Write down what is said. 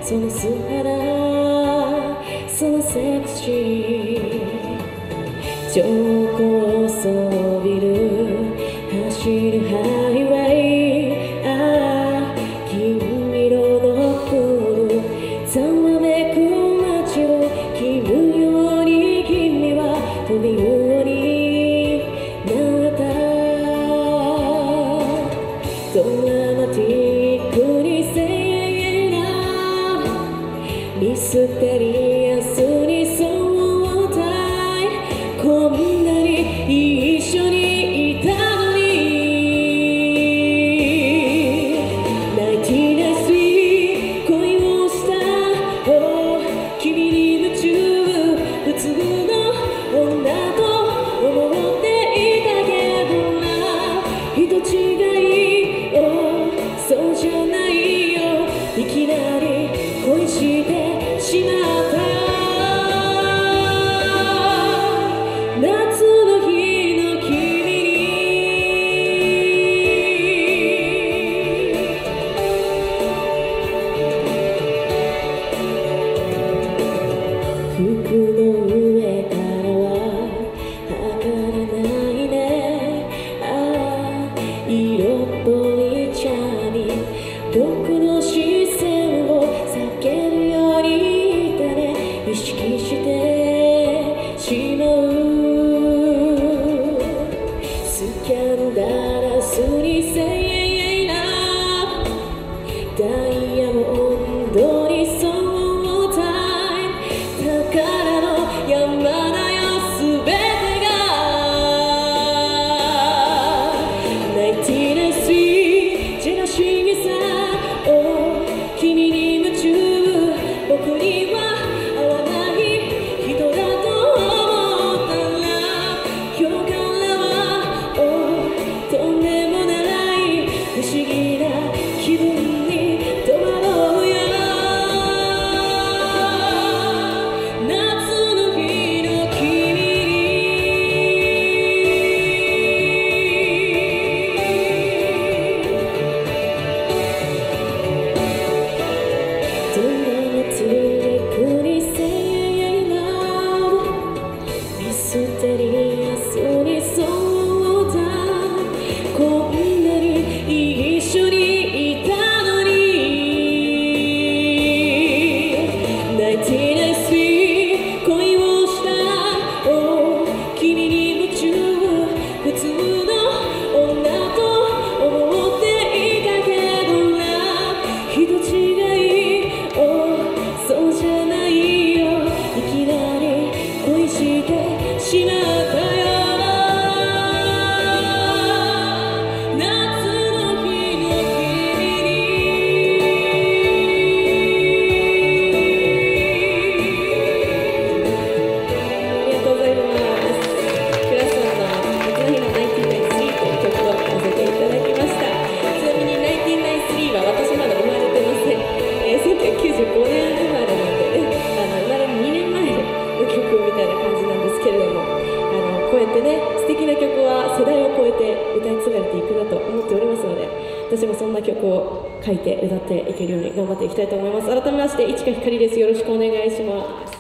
その素肌そのセクシー超高層ビル走るハイウェイああ金色のプールざわめく街を切るように君は飛びるようになったドラマティックにせいなミステリアスにそうたいこんなに一緒にいたのにナインティナインスリー恋をした、oh、君に夢中普通の女と思っていたけどな人違い、oh、そうじゃないよいきなり恋してしまった夏の日の君に服の上からは測らないねああ色っぽい茶に僕の視線を避けるようにだね意識してしまうスキャンダラスにせいなダイヤモンドにそうたい宝の山だよすべてがナインティナインスリージェラシーさ君に夢中僕には合わない人だと思ったら今日からは、oh、とんでもない不思議な気分に戸惑うよ夏の日の君ミステリアスにそうだこんなに一緒にいたのにナインティナインスリー恋をした、oh、君に夢中普通の女と思っていたけどな人違い、oh、そうじゃないよいきなり恋してしまったよ夏の日の君にありがとうございますクラスさんの夏の日の1993という曲を歌わせていただきましたちなみに1993は私まだ生まれてません、1995年生まれなんでね生まれる2年前の曲みたいな感じなんですけれどもこうやってね素敵な曲は世代を超えて歌い継がれていくなと思っておりますので私もそんな曲を書いて歌っていけるように頑張っていきたいと思います。改めまして市華ひかりです。よろしくお願いします。